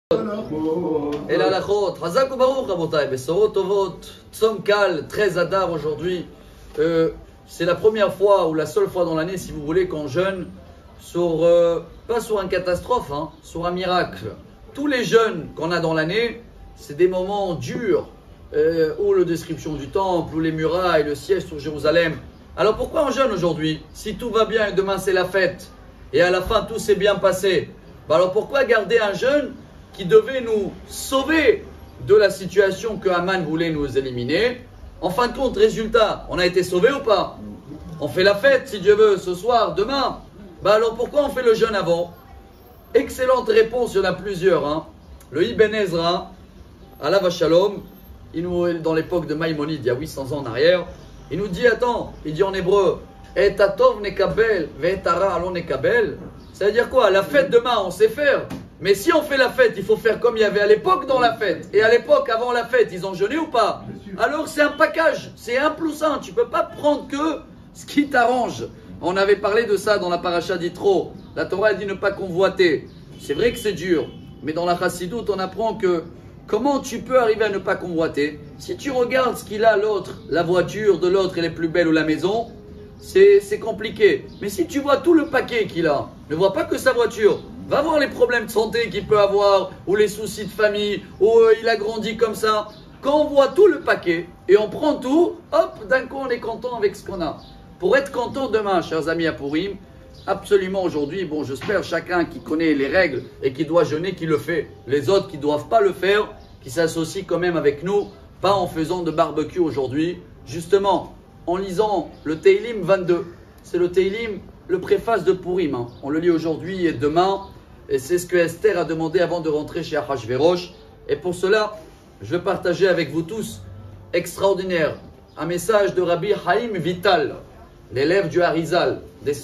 Et la lachot, Hazak ou Baruch, Rabotai, Besorot Tovot, Tzom Kal, 13 Adar aujourd'hui. C'est la première fois ou la seule fois dans l'année, si vous voulez, qu'on jeûne sur, pas sur une catastrophe, hein, sur un miracle. Tous les jeûnes qu'on a dans l'année, c'est des moments durs, ou la description du temple, ou les murailles, le siège sur Jérusalem. Alors pourquoi on jeûne aujourd'hui? Si tout va bien et demain c'est la fête, et à la fin tout s'est bien passé, alors pourquoi garder un jeûne qui devait nous sauver de la situation que Haman voulait nous éliminer? En fin de compte, résultat, on a été sauvés ou pas? On fait la fête, si Dieu veut, ce soir, demain. Alors pourquoi on fait le jeûne avant? Excellente réponse, il y en a plusieurs. Hein. Le Ibn Ezra, Alav Shalom, dans l'époque de Maïmonide, il y a 800 ans en arrière, il nous dit, attends, il dit en hébreu, Et atov nekabel, ve ara alon nekabel. Ça veut dire quoi? La fête demain, on sait faire. Mais si on fait la fête, il faut faire comme il y avait à l'époque dans la fête. Et à l'époque, avant la fête, ils ont jeûné ou pas? Alors c'est un package, c'est 1 plus 1. Tu ne peux pas prendre que ce qui t'arrange. On avait parlé de ça dans la paracha d'Yitro. La Torah elle dit ne pas convoiter. C'est vrai que c'est dur. Mais dans la Chassidoute, on apprend que comment tu peux arriver à ne pas convoiter? Si tu regardes ce qu'il a l'autre, la voiture de l'autre elle est plus belle ou la maison, c'est compliqué. Mais si tu vois tout le paquet qu'il a, ne vois pas que sa voiture. Va voir les problèmes de santé qu'il peut avoir, ou les soucis de famille, ou il a grandi comme ça. Quand on voit tout le paquet, et on prend tout, hop, d'un coup on est content avec ce qu'on a. Pour être content demain, chers amis à Purim, absolument aujourd'hui, bon j'espère chacun qui connaît les règles et qui doit jeûner, qui le fait. Les autres qui ne doivent pas le faire, qui s'associent quand même avec nous, pas en faisant de barbecue aujourd'hui, justement en lisant le Teilim 22. C'est le Teilim, le préface de Purim. Hein. On le lit aujourd'hui et demain. Et c'est ce que Esther a demandé avant de rentrer chez Achashverosh. Et pour cela, je vais partager avec vous tous, extraordinaire, un message de Rabbi Haïm Vital, l'élève du Harizal,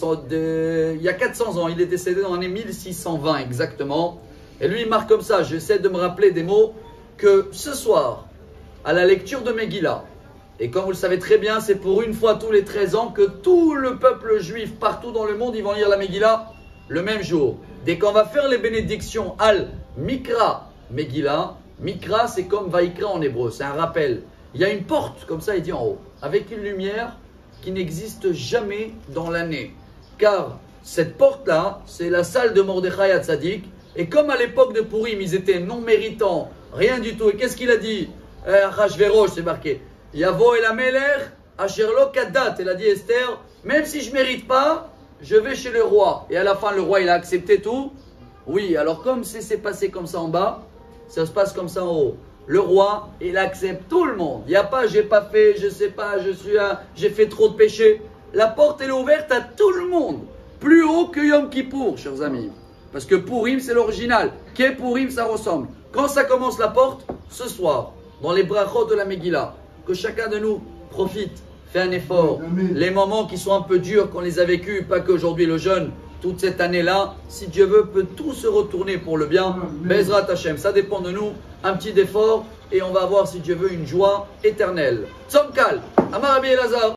il y a 400 ans. Il est décédé dans l'année 1620 exactement. Et lui, il marque comme ça, j'essaie de me rappeler des mots, que ce soir, à la lecture de Megillah, et comme vous le savez très bien, c'est pour une fois tous les 13 ans que tout le peuple juif partout dans le monde, ils vont lire la Megillah le même jour. Dès qu'on va faire les bénédictions Al Mikra Megillah, Mikra c'est comme Vaikra en hébreu, c'est un rappel. Il y a une porte, comme ça il dit en haut, avec une lumière qui n'existe jamais dans l'année. Car cette porte-là, c'est la salle de Mordechai Hatzadik. Et comme à l'époque de Purim, ils étaient non méritants, rien du tout. Et qu'est-ce qu'il a dit? Achashverosh, c'est marqué. Yavo el Amelech, Asherlo Kadat. Elle a dit Esther, même si je ne mérite pas, je vais chez le roi. Et à la fin, le roi, il a accepté tout. Oui, alors comme c'est passé comme ça en bas, ça se passe comme ça en haut. Le roi, il accepte tout le monde. Il n'y a pas, j'ai pas fait, je sais pas, j'ai fait trop de péchés. La porte, elle est ouverte à tout le monde. Plus haut que Yom Kippour, chers amis. Parce que Purim, c'est l'original. Qu'est Purim, ça ressemble. Quand ça commence la porte, ce soir, dans les brachot de la Megillah, que chacun de nous profite, fait un effort. Les moments qui sont un peu durs, qu'on les a vécus, pas qu'aujourd'hui le jeûne, toute cette année-là, si Dieu veut, peut tout se retourner pour le bien. Bezrat Hashem, ça dépend de nous. Un petit effort et on va avoir, si Dieu veut, une joie éternelle. Tzom Kal, Amar Rabbi Elazar.